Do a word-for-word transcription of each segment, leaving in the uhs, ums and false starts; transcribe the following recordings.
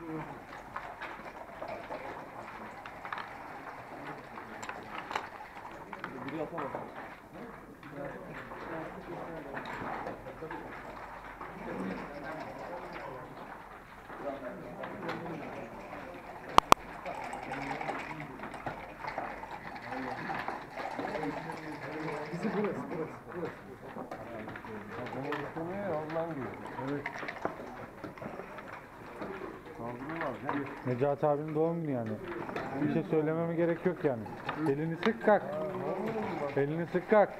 Biri yapamaz. Bizi burası, burası, burası. Beni istemiyor ya, ondan diyor. Evet. Saldırıyorlar. Necati abinin doğum günü yani. Bir şey söylememe gerek yok yani. Elini sık kalk. Elini sık kalk.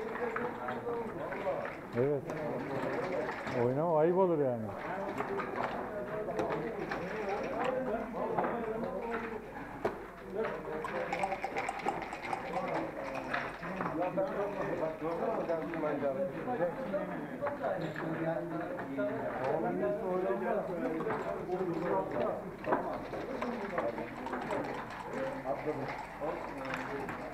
Evet. Oynama ayıp olur yani. Atladım.